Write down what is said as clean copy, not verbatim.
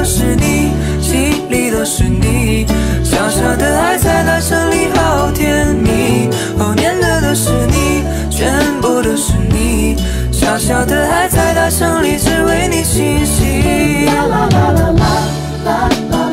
是你，心里都是你。小小的爱在大声里好甜蜜，哦，念的都是你，全部都是你。小小的爱在大声里只为你倾心。啦啦啦啦啦啦啦。